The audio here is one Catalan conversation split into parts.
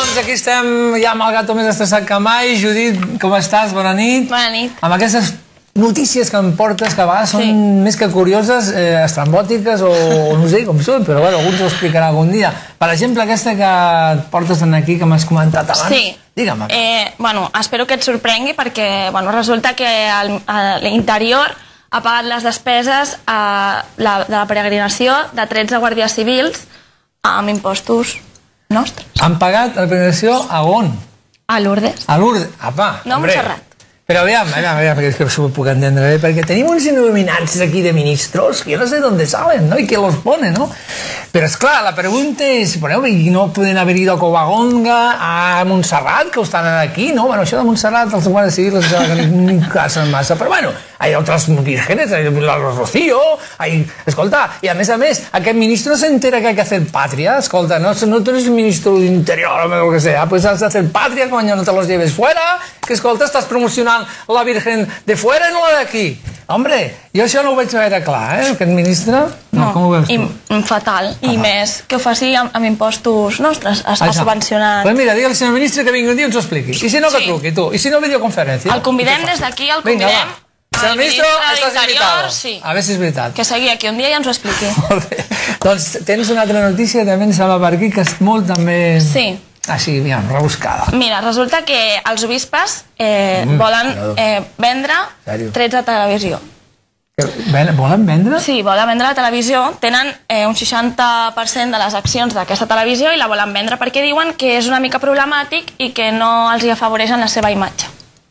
doncs aquí estem ja amb el gato més estressat que mai. Judit, com estàs? Bona nit. Bona nit. Amb aquestes notícies que em portes que a vegades són més que curioses, estrambòtiques o no sé com són, però bueno, algú ens ho explicarà algun dia. Per exemple, aquesta que et portes aquí, que m'has comentat abans. Sí. Digue'm. Bueno, espero que et sorprengui perquè resulta que l'interior ha pagat les despeses de la peregrinació de 13 guàrdies civils amb impostos nostres. Han pagat la peregrinació a on? A Lourdes. A Lourdes. Apa, no a Montserrat. Però aviam, perquè és que ho puc entendre, perquè tenim uns il·luminats aquí de ministros que jo no sé d'on salen, ¿no? I que los pone, ¿no? Però és clar, la pregunta és, i no poden haver ido a Covadonga, a Montserrat, que estan aquí, no? Bueno, això de Montserrat, els guàrdies civils, ni casen massa, però bueno, hay otras vírgenes, hay Rocío, escolta, i a més, aquest ministro se entera que hay que hacer patria, escolta, no tú eres ministro de interior o lo que sea, pues has de hacer patria cuando no te los lleves fuera, que escolta, estàs promocionant la Virgen de fuera i no la d'aquí. Hombre, jo això no ho veig gaire clar, aquest ministre. No, com ho veus tu? Fatal. I més, que ho faci amb impostos nostres, ha subvencionat. Doncs mira, digue al senyor ministre que vingui un dia i ens ho expliqui. I si no, que truqui, tu. I si no, videoconferència. El convidem des d'aquí, el convidem al ministre d'Interior, a veure si és veritat. Que segui aquí un dia i ens ho expliqui. Molt bé. Doncs tens una altra notícia, també ens sembla per aquí, que és molt també... Sí. Així, aviam, rebuscada. Mira, resulta que els obispes volen vendre 13 a televisió. Volen vendre? Sí, volen vendre la televisió. Tenen un 60% de les accions d'aquesta televisió i la volen vendre perquè diuen que és una mica problemàtic i que no els afavoreix en la seva imatge.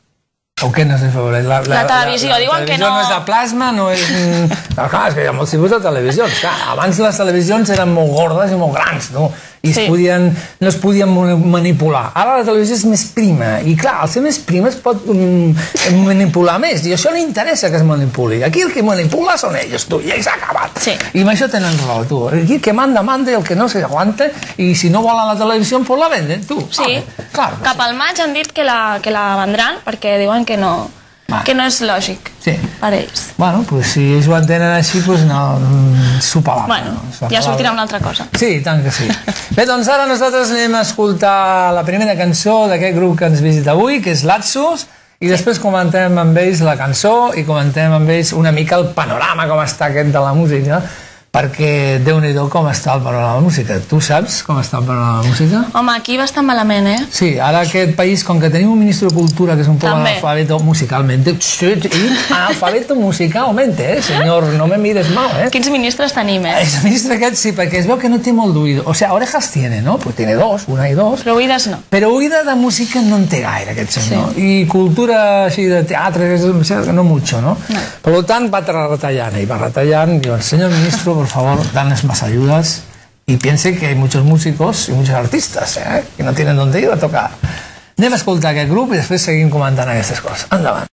O què no s'afavoreix? La televisió, diuen que no... La televisió no és de plasma, no és... Clar, és que hi ha molts tipus de televisions. Abans les televisions eren molt gordes i molt grans, no? I no es podien manipular. Ara la televisió és més prima. I clar, al ser més prima es pot manipular més. I això no interessa que es manipuli. Aquí el que manipula són ells, tu, i s'ha acabat. I amb això tenen raó, tu. Aquí el que manda, i el que no s'aguanta, i si no volen la televisió, pues la venden, tu. Sí. Cap al maig han dit que la vendran, perquè diuen que no és lògic per ells. Bueno, doncs si ells ho entenen així, doncs no, s'ho palaven. Bueno, ja sortirà una altra cosa. Sí, tant que sí. Bé, doncs ara nosaltres anem a escoltar la primera cançó d'aquest grup que ens visita avui, que és Latsus, i després comentem amb ells la cançó i comentem amb ells una mica el panorama, com està aquest de la música, perquè Déu-n'hi-do com està el panorama de la música. Tu saps com està el panorama de la música? Home, aquí bastant malament, eh? Sí, ara aquest país, com que tenim un ministre de Cultura que és un poc analfabeto musicalmente, analfabeto musicalmente, senyor, no me mires mal, eh? Quins ministres tenim, eh? El ministre aquest sí, perquè es veu que no té molt d'oïdo. O sea, orejas tiene, ¿no? Pues tiene dos, una i dos. Però oïdes no. Però oïda de música no en té gaire, aquest senyor. I cultura així de teatre, no mucho, ¿no? Per tant, va retallant, i va retallant, i el senyor ministre, por favor, danos más ayudas y piense que hay muchos músicos y muchos artistas que no tienen dónde ir a tocar. Anem a escoltar aquest grup i després seguim comentant aquestes coses. Endavant.